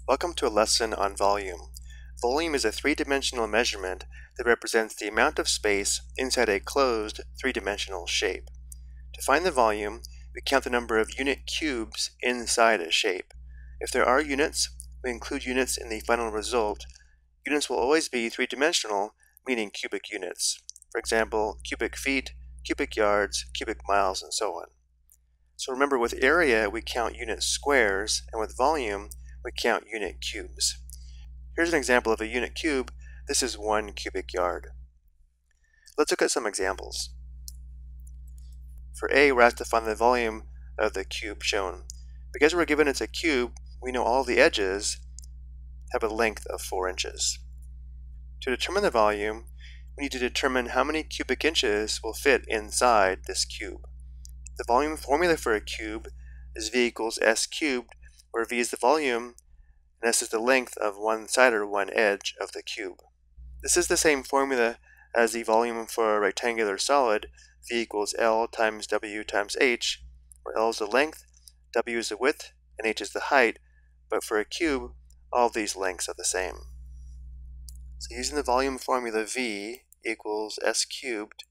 Welcome to a lesson on volume. Volume is a three-dimensional measurement that represents the amount of space inside a closed three-dimensional shape. To find the volume, we count the number of unit cubes inside a shape. If there are units, we include units in the final result. Units will always be three-dimensional, meaning cubic units. For example, cubic feet, cubic yards, cubic miles, and so on. So remember, with area, we count unit squares, and with volume, we count unit cubes. Here's an example of a unit cube. This is 1 cubic yard. Let's look at some examples. For A, we're asked to find the volume of the cube shown. Because we're given it's a cube, we know all the edges have a length of 4 inches. To determine the volume, we need to determine how many cubic inches will fit inside this cube. The volume formula for a cube is V equals S cubed, where V is the volume and S is the length of one side or one edge of the cube. This is the same formula as the volume for a rectangular solid, V equals L times W times H, where L is the length, W is the width, and H is the height, but for a cube, all these lengths are the same. So using the volume formula, V equals S cubed,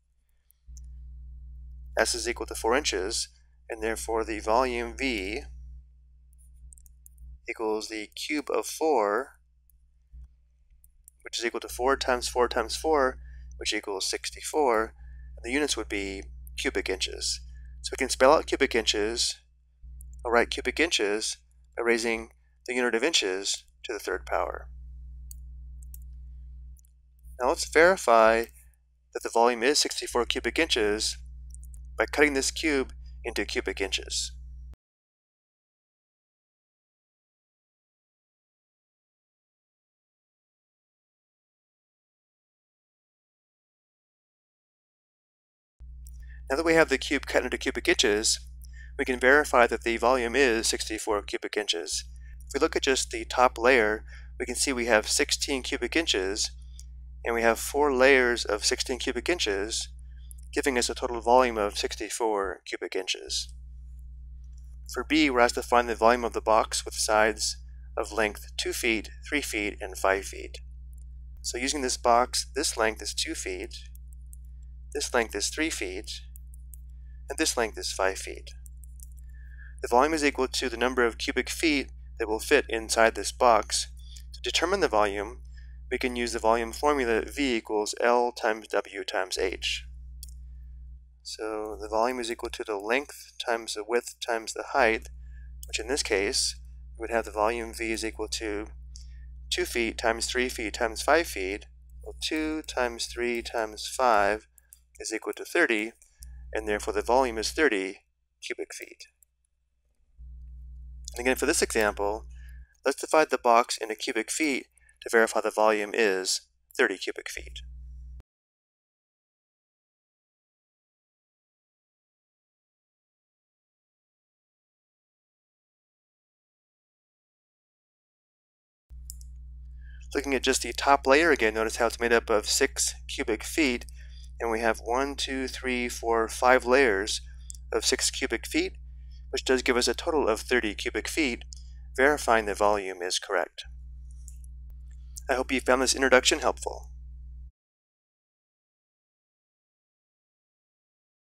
S is equal to 4 inches, and therefore the volume V equals the cube of 4, which is equal to 4 times 4 times 4, which equals 64, and the units would be cubic inches. So we can spell out cubic inches, or write cubic inches, by raising the unit of inches to the third power. Now let's verify that the volume is 64 cubic inches by cutting this cube into cubic inches. Now that we have the cube cut into cubic inches, we can verify that the volume is 64 cubic inches. If we look at just the top layer, we can see we have 16 cubic inches, and we have 4 layers of 16 cubic inches, giving us a total volume of 64 cubic inches. For B, we're asked to find the volume of the box with sides of length 2 feet, 3 feet, and 5 feet. So using this box, this length is 2 feet, this length is 3 feet, and this length is 5 feet. The volume is equal to the number of cubic feet that will fit inside this box. To determine the volume, we can use the volume formula V equals L times W times H. So the volume is equal to the length times the width times the height, which in this case, we would have the volume V is equal to 2 feet times 3 feet times 5 feet. Well, 2 times 3 times 5 is equal to 30, and therefore the volume is 30 cubic feet. And again, for this example, let's divide the box into cubic feet to verify the volume is 30 cubic feet. Looking at just the top layer again, notice how it's made up of 6 cubic feet, and we have 1, 2, 3, 4, 5 layers of 6 cubic feet, which does give us a total of 30 cubic feet, verifying the volume is correct. I hope you found this introduction helpful.